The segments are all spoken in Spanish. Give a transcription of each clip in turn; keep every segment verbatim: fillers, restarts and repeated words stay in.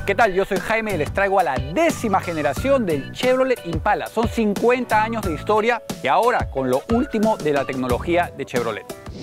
¿Qué tal? Yo soy Jaime y les traigo a la décima generación del Chevrolet Impala. Son cincuenta años de historia y ahora con lo último de la tecnología de Chevrolet.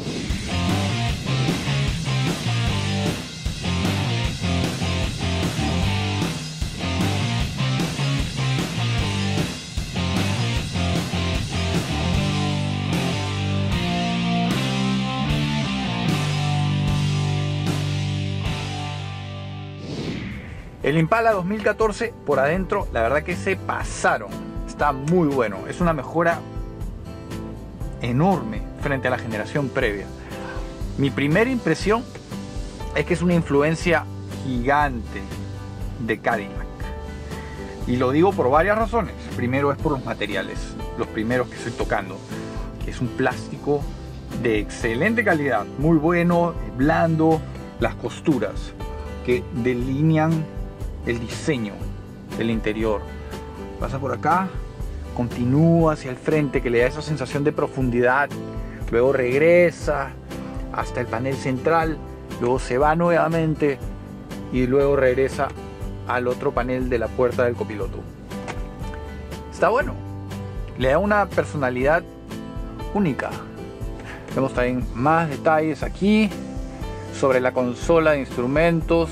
El Impala dos mil catorce por adentro, la verdad que se pasaron. Está muy bueno. Es una mejora enorme frente a la generación previa. Mi primera impresión es que es una influencia gigante de Cadillac. Y lo digo por varias razones. Primero es por los materiales, los primeros que estoy tocando. Que es un plástico de excelente calidad, muy bueno, blando. Las costuras que delinean el diseño del interior. Pasa por acá, continúa hacia el frente, que le da esa sensación de profundidad, luego regresa hasta el panel central, luego se va nuevamente y luego regresa al otro panel de la puerta del copiloto. Está bueno, le da una personalidad única. Vemos también más detalles aquí sobre la consola de instrumentos.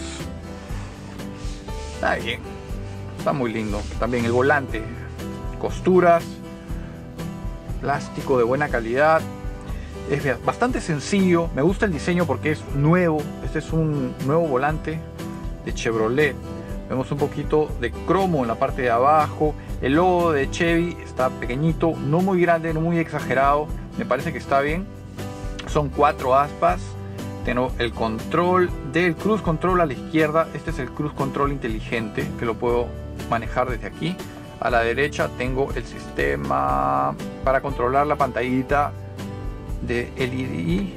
Está bien, está muy lindo. También el volante, costuras, plástico de buena calidad. Es bastante sencillo. Me gusta el diseño porque es nuevo. Este es un nuevo volante de Chevrolet. Vemos un poquito de cromo en la parte de abajo. El logo de Chevy está pequeñito, no muy grande, no muy exagerado. Me parece que está bien. Son cuatro aspas. Tengo el control del cruise control a la izquierda. Este es el cruise control inteligente que lo puedo manejar desde aquí. A la derecha tengo el sistema para controlar la pantallita de L E D.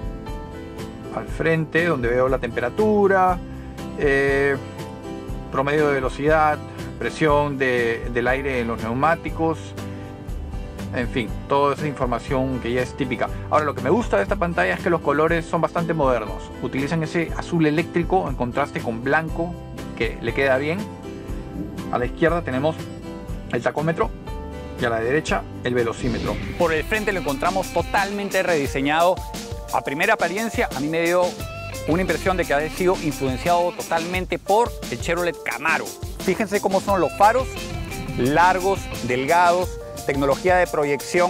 Al frente, donde veo la temperatura, eh, promedio de velocidad, presión de, del aire en los neumáticos. En fin, toda esa información que ya es típica. Ahora, lo que me gusta de esta pantalla es que los colores son bastante modernos. Utilizan ese azul eléctrico en contraste con blanco, que le queda bien. A la izquierda tenemos el tacómetro y a la derecha el velocímetro. Por el frente lo encontramos totalmente rediseñado. A primera apariencia, a mí me dio una impresión de que ha sido influenciado totalmente por el Chevrolet Camaro. Fíjense cómo son los faros, largos, delgados. Tecnología de proyección,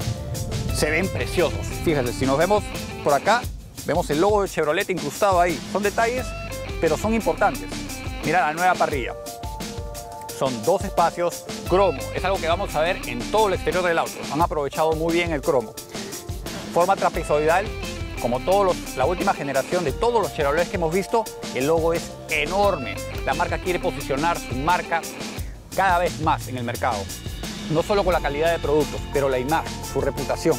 se ven preciosos. Fíjense, si nos vemos por acá, vemos el logo de Chevrolet incrustado ahí. Son detalles, pero son importantes. Mira la nueva parrilla. Son dos espacios cromo. Es algo que vamos a ver en todo el exterior del auto. Han aprovechado muy bien el cromo. Forma trapezoidal, como todos los, la última generación de todos los Chevrolet que hemos visto. El logo es enorme. La marca quiere posicionar su marca cada vez más en el mercado. No solo con la calidad de productos, pero la imagen, su reputación.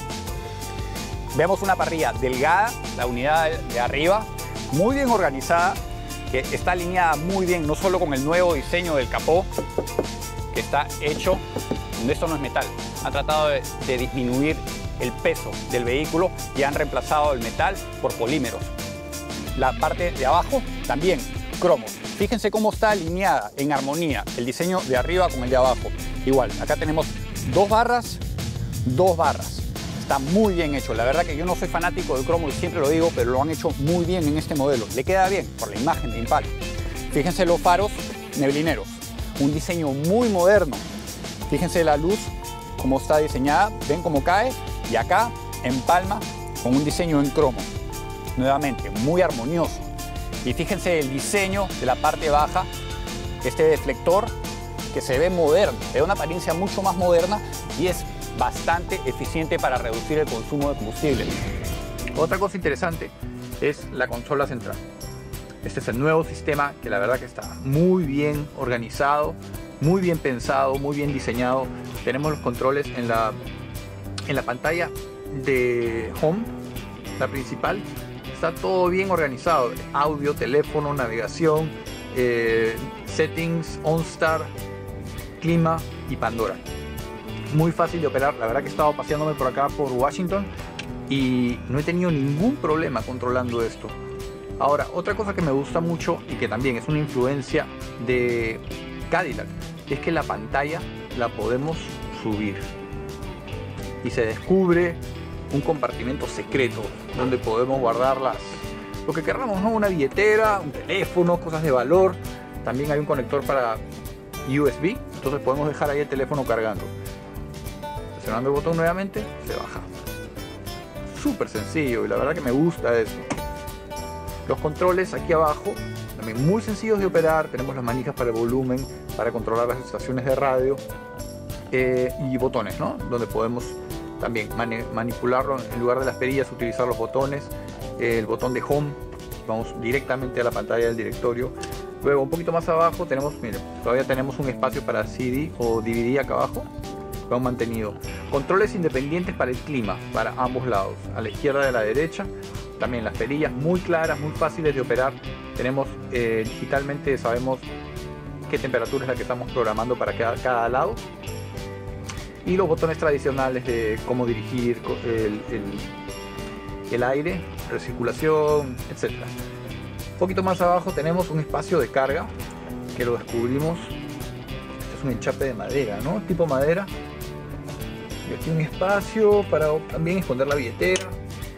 Vemos una parrilla delgada, la unidad de arriba, muy bien organizada, que está alineada muy bien, no solo con el nuevo diseño del capó, que está hecho, esto no es metal. Han tratado de, de disminuir el peso del vehículo y han reemplazado el metal por polímeros. La parte de abajo también, cromo. Fíjense cómo está alineada en armonía el diseño de arriba con el de abajo. Igual, acá tenemos dos barras, dos barras. Está muy bien hecho. La verdad que yo no soy fanático del cromo y siempre lo digo, pero lo han hecho muy bien en este modelo. Le queda bien por la imagen de Impala. Fíjense los faros neblineros. Un diseño muy moderno. Fíjense la luz, cómo está diseñada. Ven cómo cae. Y acá, en palma, con un diseño en cromo. Nuevamente, muy armonioso. Y fíjense el diseño de la parte baja. Este deflector que se ve moderno, le da una apariencia mucho más moderna y es bastante eficiente para reducir el consumo de combustible. Otra cosa interesante es la consola central. Este es el nuevo sistema que la verdad que está muy bien organizado, muy bien pensado, muy bien diseñado. Tenemos los controles en la, en la pantalla de Home, la principal. Está todo bien organizado, audio, teléfono, navegación, eh, settings, OnStar, clima y Pandora. Muy fácil de operar. La verdad que he estado paseándome por acá por Washington y no he tenido ningún problema controlando esto. Ahora, otra cosa que me gusta mucho y que también es una influencia de Cadillac es que la pantalla la podemos subir y se descubre un compartimento secreto donde podemos guardar las, lo que queramos, ¿no? Una billetera, un teléfono, cosas de valor. También hay un conector para U S B, entonces podemos dejar ahí el teléfono cargando. Presionando el botón nuevamente, se baja. Súper sencillo y la verdad que me gusta eso. Los controles aquí abajo, también muy sencillos de operar. Tenemos las manijas para el volumen, para controlar las estaciones de radio eh, y botones, ¿no? Donde podemos también mani manipularlo en lugar de las perillas, utilizar los botones. Eh, el botón de home, vamos directamente a la pantalla del directorio. Luego un poquito más abajo tenemos, miren, todavía tenemos un espacio para C D o D V D acá abajo. Lo han mantenido. Controles independientes para el clima, para ambos lados, a la izquierda y a la derecha. También las perillas muy claras, muy fáciles de operar. Tenemos eh, digitalmente, sabemos qué temperatura es la que estamos programando para cada, cada lado. Y los botones tradicionales de cómo dirigir el, el, el aire, recirculación, etcétera. Un poquito más abajo tenemos un espacio de carga que lo descubrimos. Este es un enchape de madera, ¿no? Tipo madera. Y aquí un espacio para también esconder la billetera.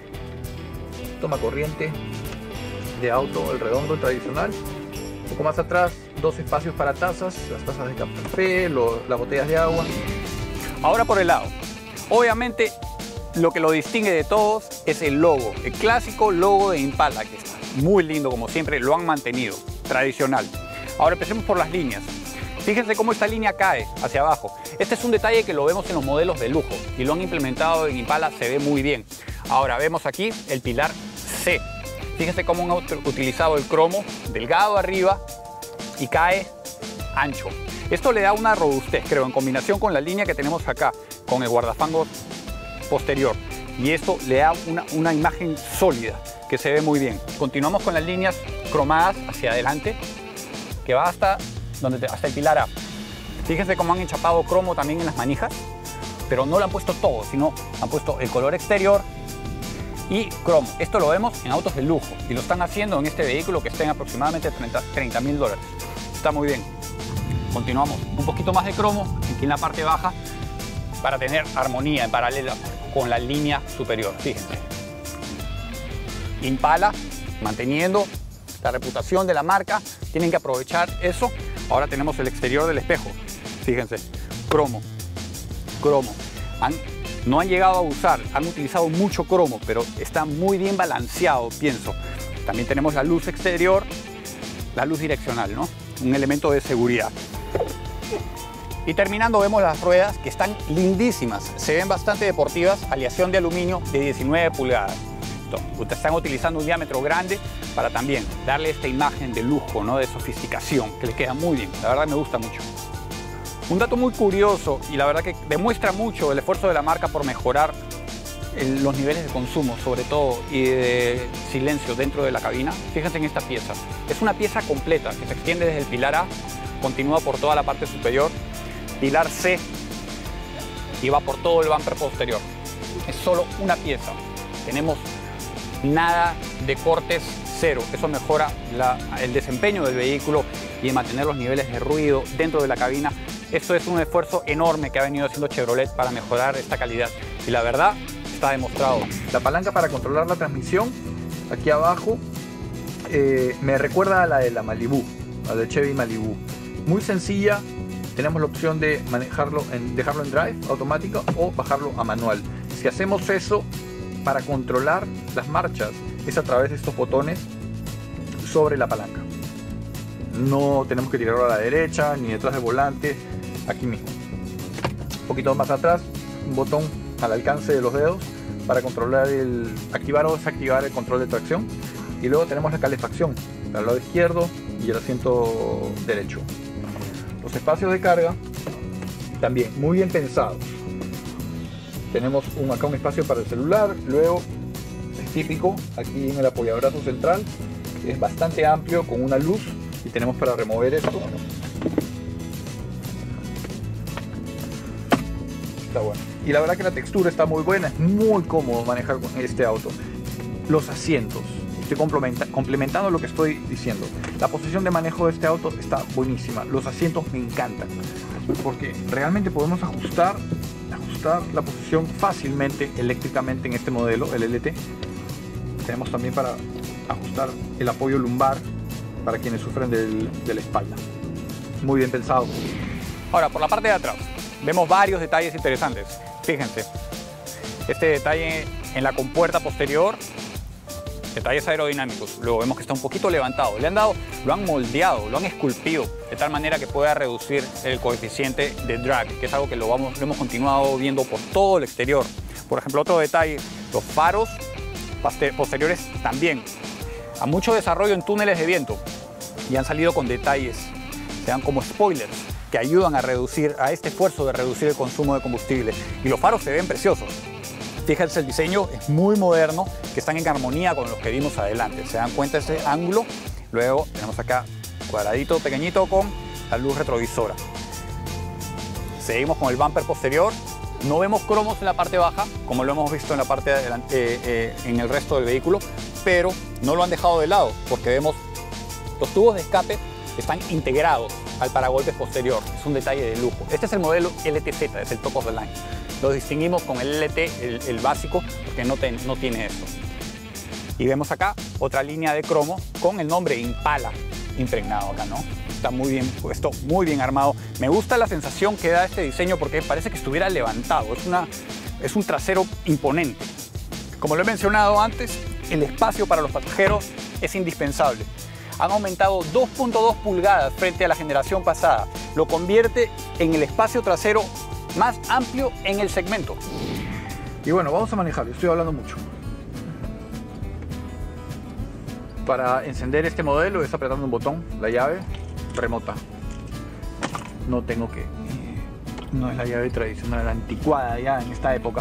Toma corriente de auto, el redondo, el tradicional. Un poco más atrás, dos espacios para tazas, las tazas de café, lo, las botellas de agua. Ahora por el lado. Obviamente lo que lo distingue de todos es el logo, el clásico logo de Impala, que está muy lindo como siempre, lo han mantenido, tradicional. Ahora empecemos por las líneas. Fíjense cómo esta línea cae hacia abajo. Este es un detalle que lo vemos en los modelos de lujo y lo han implementado en Impala, se ve muy bien. Ahora vemos aquí el pilar C. Fíjense cómo han utilizado el cromo delgado arriba y cae ancho. Esto le da una robustez, creo, en combinación con la línea que tenemos acá, con el guardafangos posterior. Y esto le da una, una imagen sólida, que se ve muy bien. Continuamos con las líneas cromadas hacia adelante, que va hasta, donde te, hasta el pilar A. Fíjense cómo han enchapado cromo también en las manijas, pero no lo han puesto todo, sino han puesto el color exterior y cromo. Esto lo vemos en autos de lujo y lo están haciendo en este vehículo que está en aproximadamente treinta mil dólares. Está muy bien. Continuamos, un poquito más de cromo aquí en la parte baja para tener armonía en paralelo con la línea superior. Fíjense, Impala manteniendo la reputación de la marca, tienen que aprovechar eso. Ahora tenemos el exterior del espejo, fíjense, cromo, cromo. Han, no han llegado a usar, han utilizado mucho cromo, pero está muy bien balanceado, pienso. También tenemos la luz exterior, la luz direccional, ¿no? Un elemento de seguridad. Y terminando vemos las ruedas que están lindísimas, se ven bastante deportivas, aleación de aluminio de diecinueve pulgadas. Entonces, están utilizando un diámetro grande para también darle esta imagen de lujo, ¿no? De sofisticación, que le queda muy bien, la verdad me gusta mucho. Un dato muy curioso y la verdad que demuestra mucho el esfuerzo de la marca por mejorar el, los niveles de consumo, sobre todo, y de silencio dentro de la cabina. Fíjense en esta pieza, es una pieza completa que se extiende desde el pilar A, continúa por toda la parte superior, pilar C y va por todo el bumper posterior. Es solo una pieza, tenemos nada de cortes, cero. Eso mejora la, el desempeño del vehículo y en mantener los niveles de ruido dentro de la cabina. Esto es un esfuerzo enorme que ha venido haciendo Chevrolet para mejorar esta calidad y la verdad está demostrado. La palanca para controlar la transmisión aquí abajo eh, me recuerda a la de la Malibu, a la de Chevy Malibu. Muy sencilla, tenemos la opción de manejarlo en, dejarlo en drive automático o bajarlo a manual. Si hacemos eso, para controlar las marchas es a través de estos botones sobre la palanca. No tenemos que tirarlo a la derecha ni detrás del volante, aquí mismo. Un poquito más atrás, un botón al alcance de los dedos para controlar el activar o desactivar el control de tracción. Y luego tenemos la calefacción al lado izquierdo y el asiento derecho. Los espacios de carga también muy bien pensados. Tenemos un, acá un espacio para el celular, luego es típico aquí en el apoyabrazo central, es bastante amplio con una luz y tenemos para remover esto. Está bueno. Y la verdad que la textura está muy buena, es muy cómodo manejar con este auto. Los asientos, estoy complementa complementando lo que estoy diciendo. La posición de manejo de este auto está buenísima. Los asientos me encantan porque realmente podemos ajustar, ajustar la posición fácilmente eléctricamente en este modelo, el L T. Tenemos también para ajustar el apoyo lumbar para quienes sufren del, de la espalda. Muy bien pensado. Ahora, por la parte de atrás, vemos varios detalles interesantes. Fíjense, este detalle en la compuerta posterior, detalles aerodinámicos. Luego vemos que está un poquito levantado. Le han dado, lo han moldeado, lo han esculpido de tal manera que pueda reducir el coeficiente de drag, que es algo que lo, vamos, lo hemos continuado viendo por todo el exterior. Por ejemplo, otro detalle, los faros posteriores también. A mucho desarrollo en túneles de viento y han salido con detalles, se dan como spoilers, que ayudan a reducir, a este esfuerzo de reducir el consumo de combustible. Y los faros se ven preciosos. Fíjense, el diseño es muy moderno, que están en armonía con los que vimos adelante. Se dan cuenta de ese ángulo. Luego tenemos acá cuadradito pequeñito con la luz retrovisora. Seguimos con el bumper posterior. No vemos cromos en la parte baja, como lo hemos visto en la parte de adelante, eh, eh, en el resto del vehículo, pero no lo han dejado de lado, porque vemos los tubos de escape están integrados al paragolpes posterior. Es un detalle de lujo. Este es el modelo L T Z, es el top of the line. Lo distinguimos con el L T, el, el básico, porque no, ten, no tiene esto. Y vemos acá otra línea de cromo con el nombre Impala impregnado acá, ¿no? Está muy bien puesto, muy bien armado. Me gusta la sensación que da este diseño porque parece que estuviera levantado. Es, una, es un trasero imponente. Como lo he mencionado antes, el espacio para los pasajeros es indispensable. Han aumentado dos punto dos pulgadas frente a la generación pasada. Lo convierte en el espacio trasero más amplio en el segmento. Y bueno, vamos a manejarlo. Estoy hablando mucho. Para encender este modelo es apretando un botón, la llave remota. No tengo que... No es la llave tradicional, la anticuada ya en esta época.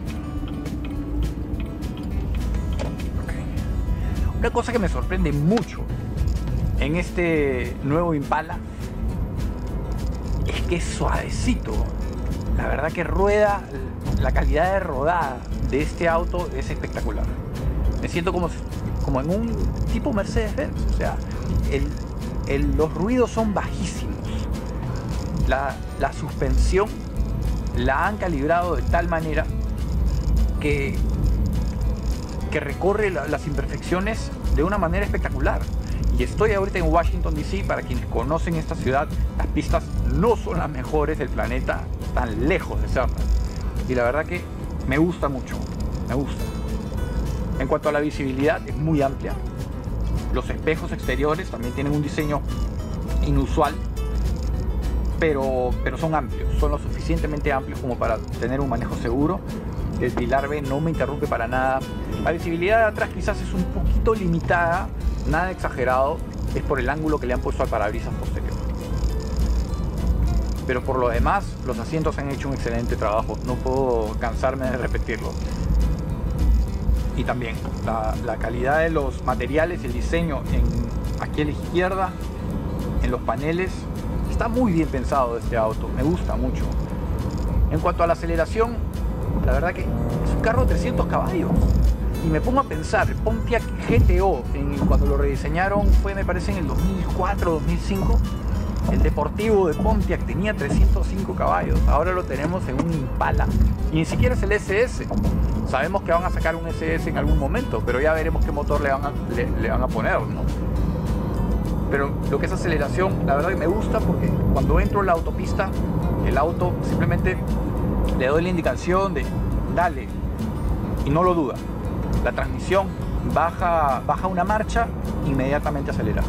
Okay. Una cosa que me sorprende mucho en este nuevo Impala es que es suavecito. La verdad que rueda, la calidad de rodada de este auto es espectacular. Me siento como, como en un tipo Mercedes-Benz. O sea, el, el, los ruidos son bajísimos. La, la suspensión la han calibrado de tal manera que, que recorre la, las imperfecciones de una manera espectacular. Y estoy ahorita en Washington D C. Para quienes conocen esta ciudad, las pistas no son las mejores del planeta, están lejos de serlas. Y la verdad que me gusta mucho, me gusta. En cuanto a la visibilidad, es muy amplia. Los espejos exteriores también tienen un diseño inusual, pero, pero son amplios, son lo suficientemente amplios como para tener un manejo seguro. El pilar B no me interrumpe para nada. La visibilidad de atrás quizás es un poquito limitada, nada exagerado, es por el ángulo que le han puesto al parabrisas posterior. Pero por lo demás, los asientos han hecho un excelente trabajo, no puedo cansarme de repetirlo. Y también la, la calidad de los materiales, el diseño en, aquí a la izquierda, en los paneles, está muy bien pensado este auto, me gusta mucho. En cuanto a la aceleración, la verdad que es un carro de trescientos caballos. Y me pongo a pensar, el Pontiac G T O, en, cuando lo rediseñaron, fue me parece en el dos mil cuatro, dos mil cinco, el deportivo de Pontiac tenía trescientos cinco caballos, ahora lo tenemos en un Impala. Y ni siquiera es el S S. Sabemos que van a sacar un S S en algún momento, pero ya veremos qué motor le van a, le, le van a poner, ¿no? Pero lo que es aceleración, la verdad que me gusta porque cuando entro en la autopista, el auto simplemente le doy la indicación de dale y no lo duda. La transmisión baja, baja una marcha, inmediatamente acelera.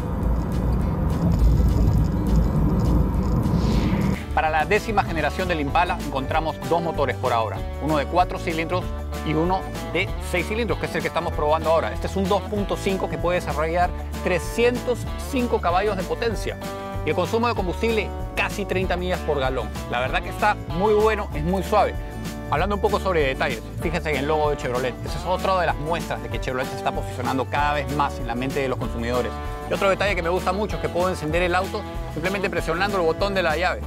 Para la décima generación del Impala encontramos dos motores por ahora, uno de cuatro cilindros y uno de seis cilindros, que es el que estamos probando ahora. Este es un dos punto cinco que puede desarrollar trescientos cinco caballos de potencia y el consumo de combustible casi treinta millas por galón. La verdad que está muy bueno, es muy suave. Hablando un poco sobre detalles, fíjense en el logo de Chevrolet. Esa es otra de las muestras de que Chevrolet se está posicionando cada vez más en la mente de los consumidores. Y otro detalle que me gusta mucho es que puedo encender el auto simplemente presionando el botón de la llave.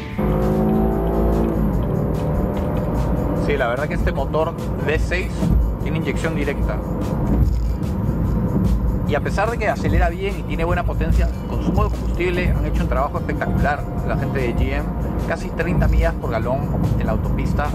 Sí, la verdad que este motor V seis tiene inyección directa. Y a pesar de que acelera bien y tiene buena potencia, el consumo de combustible han hecho un trabajo espectacular la gente de G M. Casi treinta millas por galón en la autopista.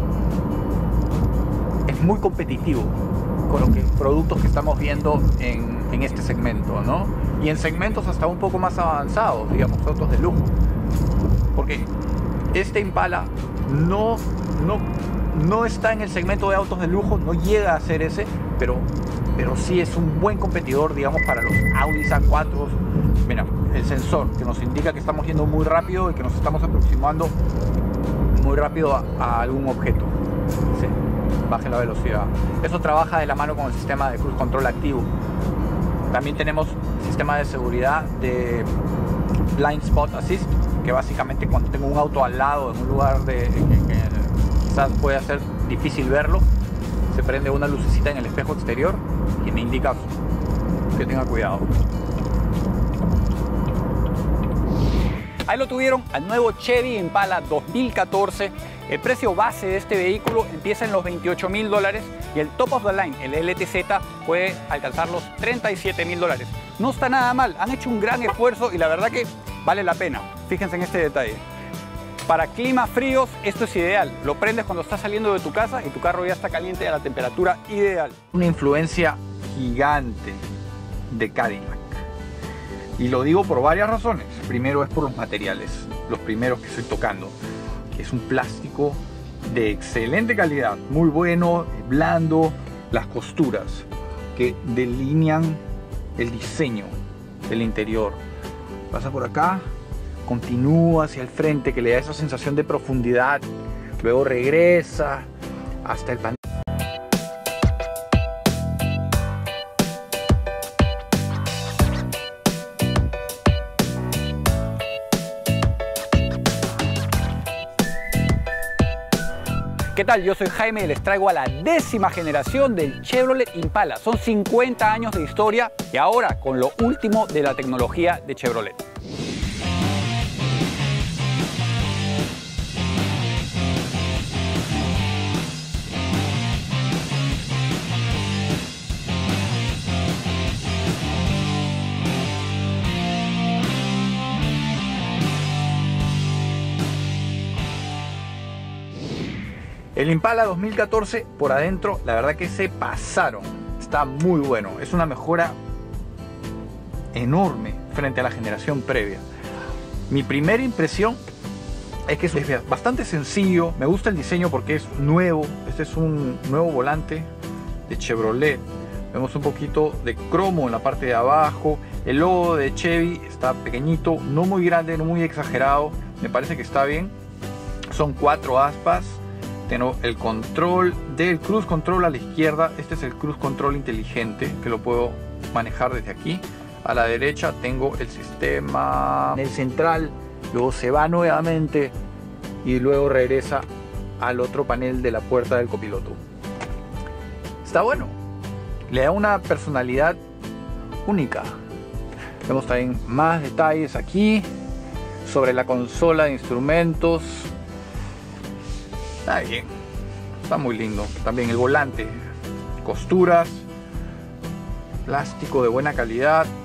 Es muy competitivo con los que, productos que estamos viendo en, en este segmento, ¿no? Y en segmentos hasta un poco más avanzados, digamos, autos de lujo. Porque este Impala no, no, no está en el segmento de autos de lujo, no llega a ser ese, pero, pero sí es un buen competidor, digamos, para los Audi A cuatro. Mira, el sensor que nos indica que estamos yendo muy rápido y que nos estamos aproximando muy rápido a, a algún objeto. Sí, baje la velocidad. Eso trabaja de la mano con el sistema de cruise control activo. También tenemos sistema de seguridad de Blind Spot Assist, que básicamente cuando tengo un auto al lado en un lugar de, que, que quizás puede ser difícil verlo, se prende una lucecita en el espejo exterior y me indica que tenga cuidado. Ahí lo tuvieron, al nuevo Chevy Impala dos mil catorce. El precio base de este vehículo empieza en los veintiocho mil dólares y el top of the line, el L T Z, puede alcanzar los treinta y siete mil dólares. No está nada mal, han hecho un gran esfuerzo y la verdad que vale la pena. Fíjense en este detalle. Para climas fríos esto es ideal. Lo prendes cuando estás saliendo de tu casa y tu carro ya está caliente a la temperatura ideal. Una influencia gigante de Cadillac. Y lo digo por varias razones. Primero es por los materiales, los primeros que estoy tocando. Que es un plástico de excelente calidad, muy bueno, blando. Las costuras que delinean el diseño del interior. Pasa por acá, continúa hacia el frente, que le da esa sensación de profundidad. Luego regresa hasta el panel. ¿Qué tal? Yo soy Jaime y les traigo a la décima generación del Chevrolet Impala. Son cincuenta años de historia y ahora con lo último de la tecnología de Chevrolet. El Impala dos mil catorce por adentro, la verdad que se pasaron. Está muy bueno. Es una mejora enorme frente a la generación previa. Mi primera impresión es que es bastante sencillo. Me gusta el diseño porque es nuevo. Este es un nuevo volante de Chevrolet. Vemos un poquito de cromo en la parte de abajo. El logo de Chevy está pequeñito, no muy grande, no muy exagerado. Me parece que está bien. Son cuatro aspas. Tengo el control del cruise control a la izquierda. Este es el cruise control inteligente que lo puedo manejar desde aquí. A la derecha tengo el sistema en el central, luego se va nuevamente y luego regresa al otro panel de la puerta del copiloto. Está bueno, le da una personalidad única. Vemos también más detalles aquí sobre la consola de instrumentos. Está bien, está muy lindo. También el volante, costuras, plástico de buena calidad.